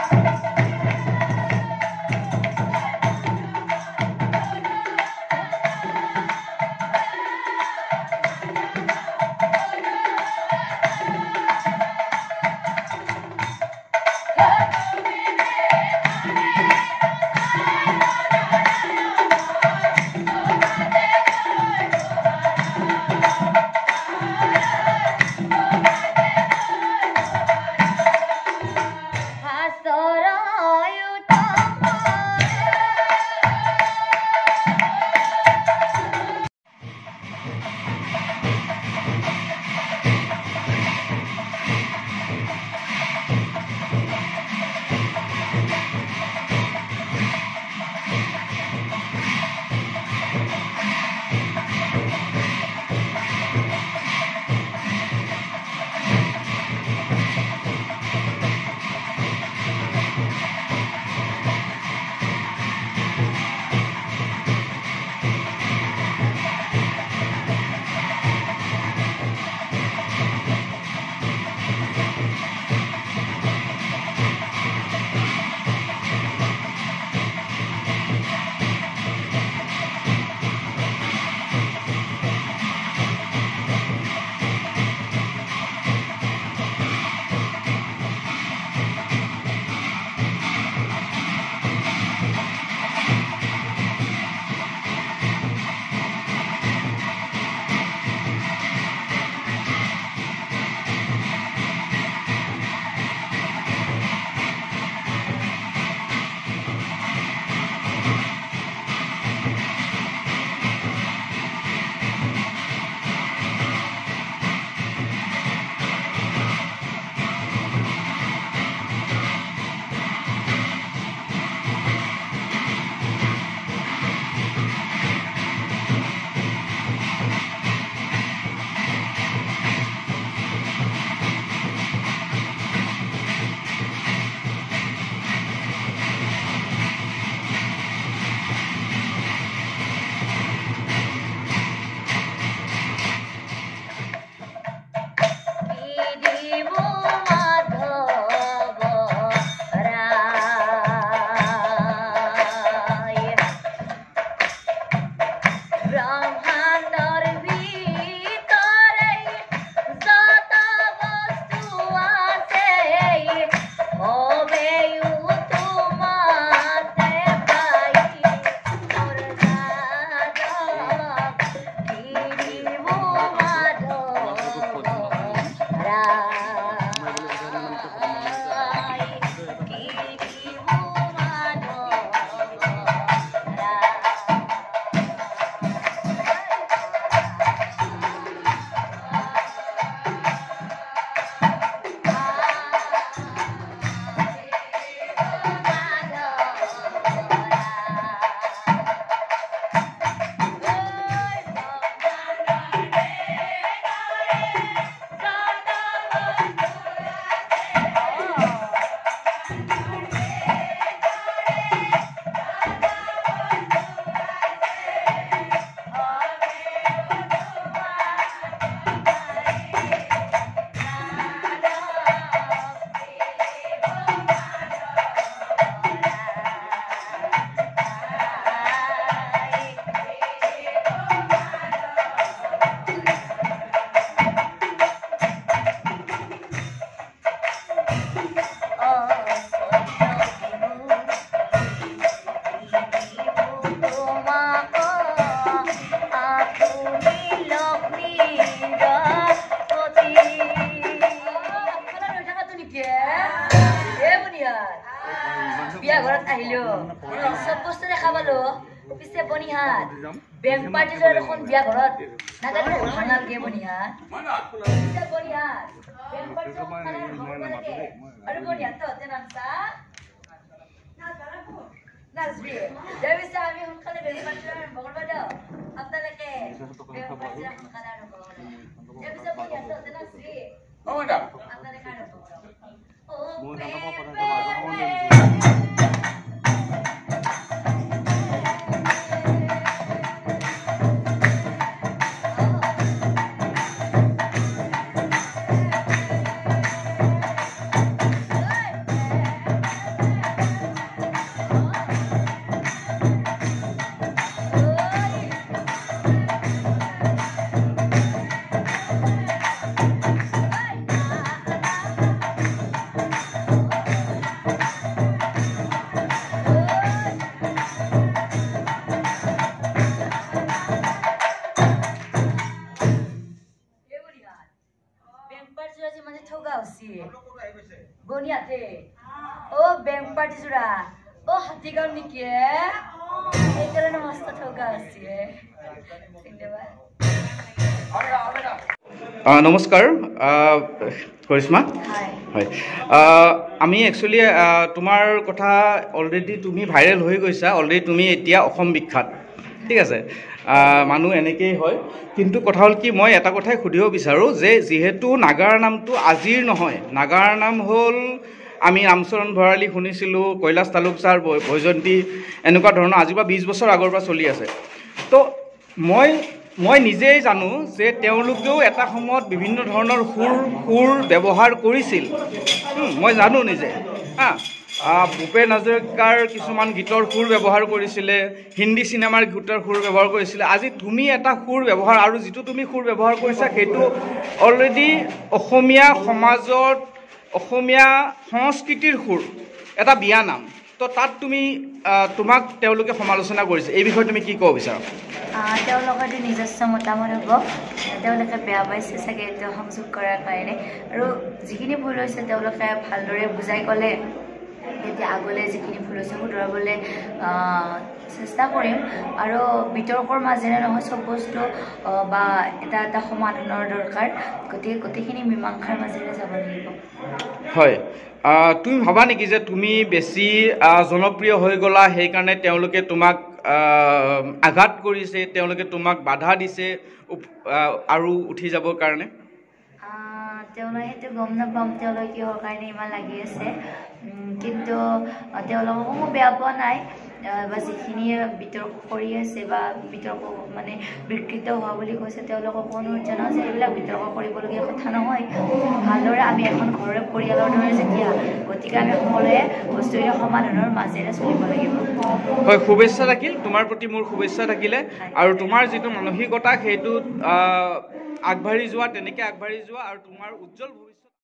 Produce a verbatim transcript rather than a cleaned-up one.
বিয়া ঘৰত আহিলো সব বস্তুৰে খাবলো পিছে বনিহাত বেং পাৰ্টি লৈ এখন বিয়া ঘৰত নাজানো ভাল লাগে বনিহাত পিছে বনিহাত বেং পাৰ্টি খালে খাব লাগে আৰু বনিহাত তো তেনামছা নাজবি দেবিছে আমি সোনকালে বেং পাৰ্টি বগল বাদো আপোনালোকে বেং পাৰ্টি এখন খালে আৰু দেবিছে বনিহাত তো তেনাজবি ও ম্যাডাম আপনাদের কারো ও মই জানাব পৰা যাব ও বেংক পাৰ্টি জোৰা ও হাতী গাঁও নেকি সেইকাৰণে মস্ত ঠগা আছে ধন্যবাদ নমস্কাৰ কৰিশ্মা হয় আমি একচুৱেলি তোমাৰ কথা অলৰেডি তুমি ভাইৰেল হৈ গৈছা অলৰেডি তুমি এতিয়া অসম বিখ্যাত ঠিক আছে মানুহ এনেকেই হয় কিন্তু কথা হ'ল কি মই এটা কথাই সুধিব বিচাৰোঁ যে যিহেতু নাগাৰ নামটো আজিৰ নহয় নাগাৰ নাম হ'ল আমি ৰামচৰণ ভৰালী শুনিছিলোঁ কৈলাশ তালুকদাৰ বৈজয়ন্তী এনেকুৱা ধৰণৰ আজিৰ পৰা বিছ বছৰ আগৰ পৰা চলি আছে তো মই মই নিজেই জানো যে তেওঁলোকেও এটা সময়ত বিভিন্ন ধৰণৰ সুৰ সুৰ ব্যৱহাৰ কৰিছিল মই জানো নিজে হা ভূপেন হাজৰিকাৰ কিছুমান গীতৰ সুৰ ব্যৱহাৰ কৰিছিলে হিন্দী চিনেমাৰ গীতৰ সুৰ ব্যৱহাৰ কৰিছিলে আজি তুমি এটা সুৰ ব্যৱহাৰ আৰু যিটো তুমি সুৰ ব্যৱহাৰ কৰিছা সেইটো অলৰেডি অসমীয়া সমাজত অসমীয়া সংস্কৃতিৰ সুৰ এটা বিয়া নাম তো তাত তুমি তোমাক তেওঁলোকে সমালোচনা কৰিছে এই বিষয়ে তুমি কি ক'ব বিচাৰা তেওঁলোকৰ নিজস্ব মতামত হ'ব তেওঁলোকে বেয়া পাইছে চাগে এইটো সংযোগ কৰাৰ কাৰণে আৰু যিখিনি ভুল হৈছে তেওঁলোকে ভালদৰে বুজাই ক'লে তেতিয়া আগলৈ যিখিনি ভুল হৈছে শুধৰাবলৈ চেষ্টা কৰিম আৰু বিতৰ্কৰ মাজেৰে নহয় চব বস্তু বা এটা এটা সমাধানৰ দৰকাৰ গতিকে গোটেইখিনি মীমাংসাৰ মাজেৰে যাব লাগিব হয় তুমি ভাবা নেকি যে তুমি বেছি জনপ্ৰিয় হৈ গ'লা সেইকাৰণে তেওঁলোকে তোমাক আঘাত কৰিছে তেওঁলোকে তোমাক বাধা দিছে আৰু উঠি যাবৰ কাৰণে তেওঁলোকে সেইটো গম নাপাম তেওঁলোকে কিহৰ কাৰণে ইমান লাগি আছে কিন্তু তেওঁলোককো মই বেয়া পোৱা নাই বা যিখিনি বিতৰ্ক কৰি আছে বা বিতৰ্ক মানে বিকৃত হোৱা বুলি কৈছে তেওঁলোকক অনুৰোধ জনাওঁ যে এইবিলাক বিতৰ্ক কৰিবলগীয়া কথা নহয় ভালদৰে আমি এখন ঘৰৰে পৰিয়ালৰ দৰে যেতিয়া গতিকে আমি সকলোৱে বস্তুবিলাক সমাধানৰ মাজেৰে চলিব লাগিব হয় শুভেচ্ছা থাকিল তোমাৰ প্ৰতি মোৰ শুভেচ্ছা থাকিলে আৰু তোমাৰ যিটো মানসিকতা সেইটো আগবাঢ়ি যোৱা তেনেকৈ আগবাঢ়ি যোৱা আৰু তোমাৰ উজ্জ্বল ভৱিষ্যত